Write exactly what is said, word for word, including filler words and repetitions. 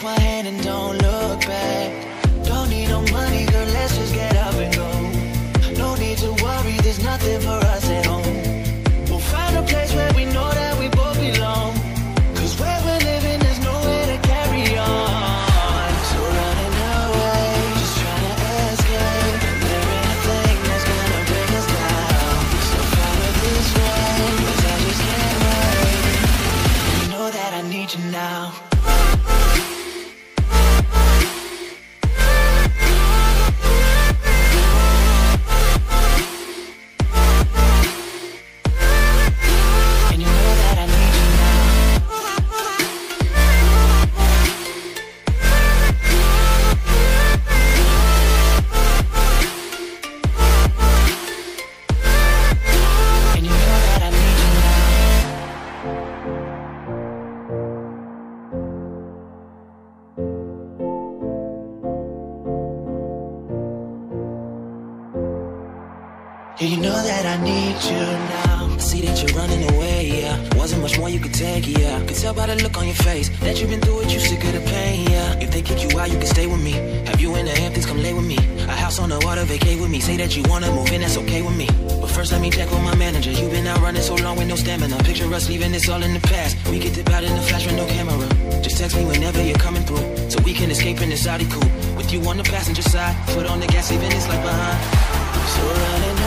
take my hand and don't look back. Don't need no money, girl, let's just get up and go. No need to worry, there's nothing for us at home. We'll find a place where we know that we both belong. Cause where we're living, there's nowhere to carry on. So running away, just trying to escape. There ain't a thing that's gonna bring us down. So follow this way, cause I just can't wait. You know that I need you now. You know that I need you now. See that you're running away, yeah. Wasn't much more you could take, yeah. Could tell by the look on your face that you've been through it, you sick of the pain, yeah. If they kick you out, you can stay with me. Have you in the Hamptons, come lay with me. A house on the water, vacate with me. Say that you wanna move in, that's okay with me. But first let me check with my manager. You've been out running so long with no stamina. Picture us leaving this all in the past. We get dip out in the flash with no camera. Just text me whenever you're coming through, so we can escape in this Audi coupe. With you on the passenger side, foot on the gas, leaving this life behind. So running